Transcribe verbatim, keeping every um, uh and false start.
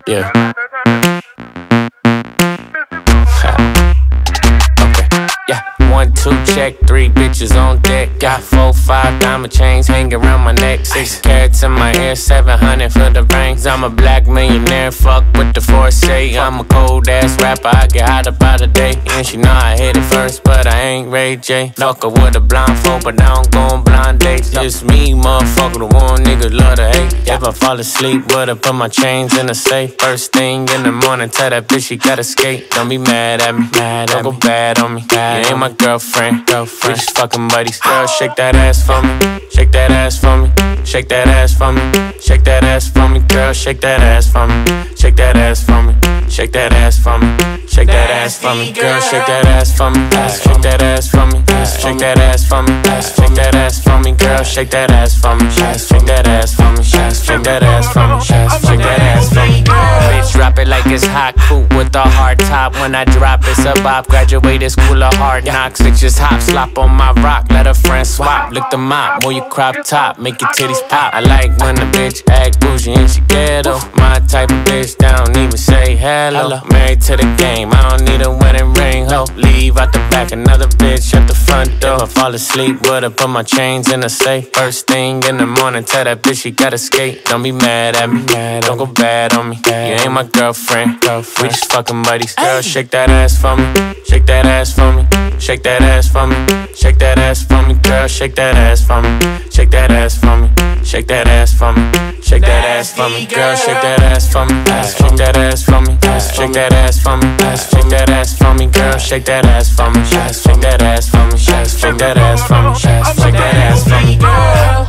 Yeah. Okay. Yeah. One, two, check, three bitches on deck. Got four, five diamond chains hanging around my neck. Six carats in my ear, seven hundred for the rings. I'm a black millionaire, fuck with the foresight. I'm a cold ass rapper, I get hot about a day. And she know I hit it first, but I ain't Ray J. Fuck her with a blindfold, but I don't go on blind dates. Just me, motherfucker, the one nigga love to hate. If I fall asleep with her, put my chains in the safe. First thing in the morning, tell that bitch she gotta skate. Don't be mad at me, mad don't go bad on me. You ain't my girlfriend, girlfriend. We just fucking buddies. Girl, shake that ass for me, shake that ass for me, shake that ass for me, shake that ass for me. Girl, shake that ass for me, shake that ass for me, shake that ass for me, shake that ass for me. Girl, shake that ass for me, shake that ass for me, shake that ass for me, shake that ass for me. Girl, shake that ass for me, shake that ass for me, shake that ass for me, shake that ass for me. Bitch, drop it like it's hot, cool with a hard top. When I drop, it's a bop. Graduated school of hard knocks. It just hop, slop on my rock. Let a friend swap, lick the mop, move your crop top, make your titties pop. I like when a bitch act bougie and she ghetto. My type of bitch, they don't even say hello. Married to the game, I don't need a wedding ring, ho. Leave out the back, another bitch at the front door. If I fall asleep with her, put my chains in the safe. First thing in the morning, tell that bitch she gotta skate. Don't be mad at me, don't go bad on me. You ain't my girlfriend, we just fucking buddies. Girl, shake that ass for me, shake that ass for me, shake that ass for me, shake that ass for me. Girl, shake that ass for me, shake that ass for me, shake that ass for me, shake that ass for me. Girl, shake that ass for me, shake that ass for me, shake that ass for me, shake that ass for me. Girl, shake that ass for me, shake that ass for me, shake that ass for me, shake that ass for me, girl.